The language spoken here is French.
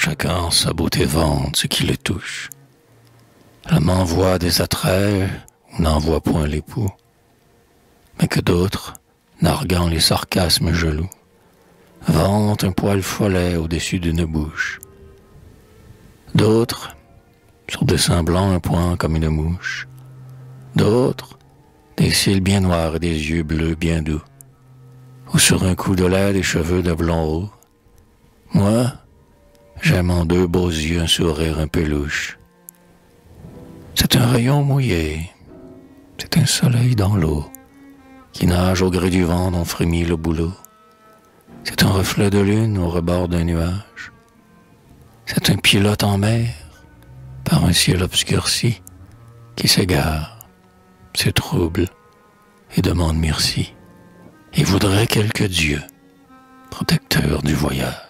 chacun sa beauté vante ce qui le touche. L'amant voit des attraits où n'en voit point l'époux, mais que d'autres, narguant les sarcasmes jaloux, vantent un poil follet au-dessus d'une bouche. D'autres, sur des seins blancs un point comme une mouche. D'autres, des cils bien noirs et des yeux bleus bien doux, ou sur un coup de lait des cheveux de blond haut. Moi, j'aime en deux beaux yeux un sourire un peu louche. C'est un rayon mouillé, c'est un soleil dans l'eau, qui nage au gré du vent dont frémit le bouleau. C'est un reflet de lune au rebord d'un nuage. C'est un pilote en mer, par un ciel obscurci, qui s'égare, se trouble et demande merci, et voudrait quelque Dieu, protecteur du voyage.